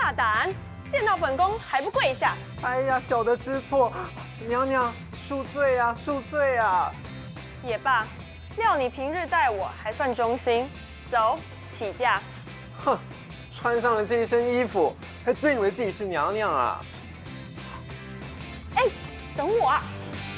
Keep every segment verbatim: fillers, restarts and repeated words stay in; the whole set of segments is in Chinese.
大胆，见到本宫还不跪下？ 哎呀，小的知错，娘娘恕罪啊，恕罪啊！ 也罢，料你平日待我还算忠心。走，起驾。 哼，穿上了这一身衣服，还真以为自己是娘娘啊？ 哎，等我啊！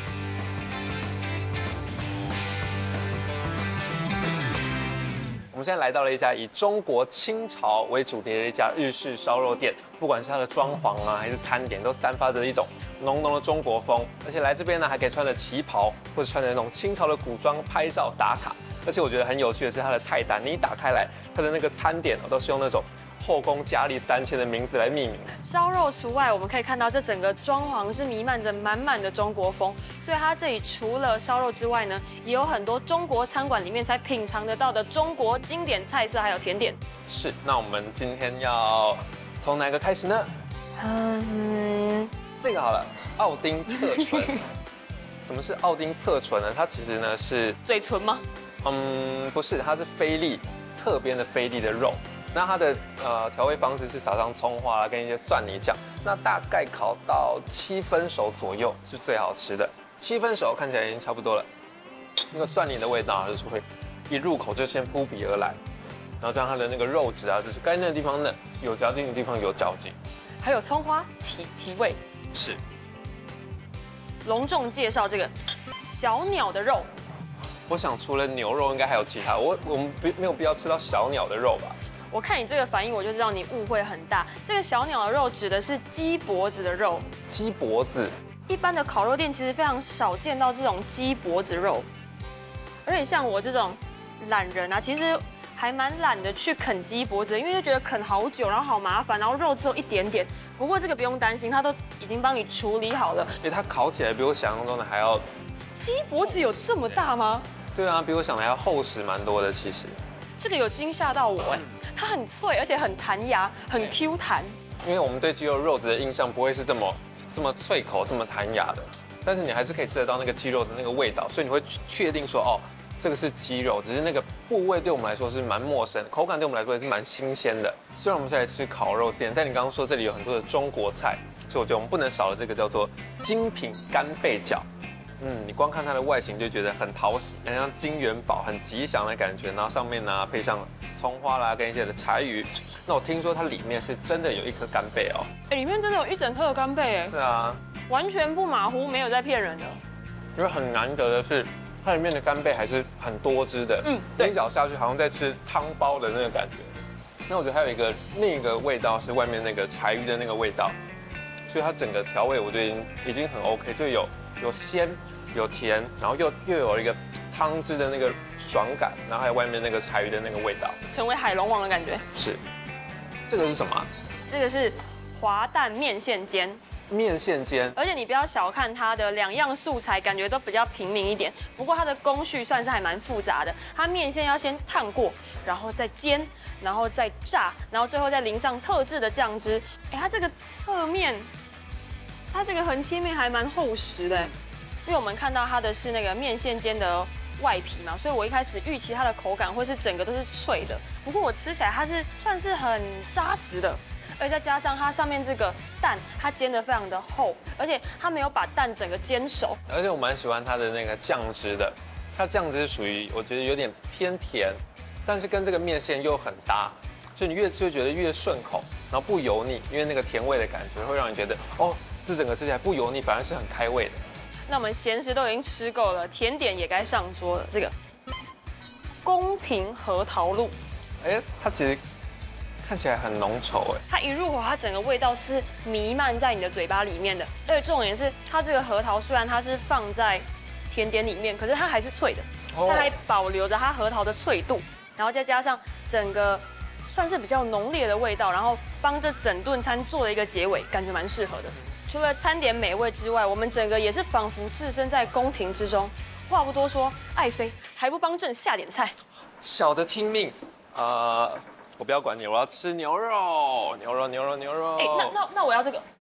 我们现在来到了一家以中国清朝为主题的一家日式烧肉店，不管是它的装潢啊，还是餐点，都散发着一种浓浓的中国风。而且来这边呢，还可以穿着旗袍，或者穿着那种清朝的古装拍照打卡。而且我觉得很有趣的是它的菜单，你一打开来，它的那个餐点哦，都是用那种后宫佳丽三千的名字来命名。 烧肉除外，我们可以看到这整个装潢是弥漫着满满的中国风，所以它这里除了烧肉之外呢，也有很多中国餐馆里面才品尝得到的中国经典菜色，还有甜点。 是，那我们今天要从哪个开始呢？ 嗯， 这个好了，奥丁侧唇。什么是奥丁侧唇呢？它其实呢是嘴唇吗？ 嗯，不是，它是菲力侧边的菲力的肉。那它的呃调味方式是撒上葱花啦，跟一些蒜泥酱。那大概烤到七分熟左右是最好吃的。七分熟看起来已经差不多了。那个蒜泥的味道就是会一入口就先扑鼻而来，然后让它的那个肉质啊，就是该嫩的地方嫩，有嚼劲的地方有嚼劲。 还有葱花提提味。 是。 隆重介绍这个小鸟的肉。 我想除了牛肉，应该还有其他。我我们没有必要吃到小鸟的肉吧？ 我看你这个反应，我就知道你误会很大。这个小鸟的肉指的是鸡脖子的肉。 鸡脖子。 一般的烤肉店其实非常少见到这种鸡脖子肉，而且像我这种懒人啊，其实还蛮懒得去啃鸡脖子，因为就觉得啃好久，然后好麻烦，然后肉只有一点点。不过这个不用担心，它都已经帮你处理好了。 因为它烤起来比我想象中的还要。 鸡脖子有这么大吗？ 对啊，比我想的还要厚实蛮多的，其实。 这个有惊吓到我哎，它很脆，而且很弹牙，很 Q 弹。 因为我们对鸡肉肉质的印象不会是这么这么脆口、这么弹牙的，但是你还是可以吃得到那个鸡肉的那个味道，所以你会确定说哦，这个是鸡肉，只是那个部位对我们来说是蛮陌生的，口感对我们来说也是蛮新鲜的。虽然我们是来吃烤肉店，但你刚刚说这里有很多的中国菜，所以我觉得我们不能少了这个叫做精品干贝饺。嗯，你光看它的外形就觉得很讨喜，很像金元宝，很吉祥的感觉。然后上面呢配上葱花啦，跟一些的柴鱼。那我听说它里面是真的有一颗干贝哦。 哎，里面真的有一整颗的干贝哎。 是啊， 完全不马虎，没有在骗人的。 因为很难得的是，它里面的干贝还是很多汁的。嗯，对，一咬下去好像在吃汤包的那个感觉。那我觉得还有一个另一个味道是外面那个柴鱼的那个味道，所以它整个调味我觉得已经已经很 OK， 就有。有鲜有甜，然后又又有一个汤汁的那个爽感，然后还有外面那个柴鱼的那个味道， 成为海龙王的感觉。 是，这个是什么？ 这个是滑蛋面线煎。 面线煎， 而且你不要小看它的两样素材，感觉都比较平民一点。不过它的工序算是还蛮复杂的。它面线要先烫过，然后再煎，然后再炸，然后最后再淋上特制的酱汁。哎，它这个侧面。它这个横切面还蛮厚实的，因为我们看到它的是那个面线煎的外皮嘛，所以我一开始预期它的口感会是整个都是脆的。不过我吃起来它是算是很扎实的，而且再加上它上面这个蛋，它煎得非常的厚，而且它没有把蛋整个煎熟。 而且我蛮喜欢它的那个酱汁的，它酱汁属于我觉得有点偏甜，但是跟这个面线又很搭，所以你越吃会觉得越顺口，然后不油腻，因为那个甜味的感觉会让你觉得哦。这整个吃起来不油腻，反而是很开胃的。 那我们咸食都已经吃够了，甜点也该上桌了。这个宫廷核桃露， 哎，它其实看起来很浓稠哎。 它一入口，它整个味道是弥漫在你的嘴巴里面的。而且重点是，它这个核桃虽然它是放在甜点里面，可是它还是脆的，它还保留着它核桃的脆度，然后再加上整个算是比较浓烈的味道，然后帮这整顿餐做了一个结尾，感觉蛮适合的。除了餐点美味之外，我们整个也是仿佛置身在宫廷之中。话不多说，爱妃还不帮朕下点菜？ 小的听命，呃，我不要管你，我要吃牛肉，牛肉，牛肉，牛肉。 哎，那那那我要这个。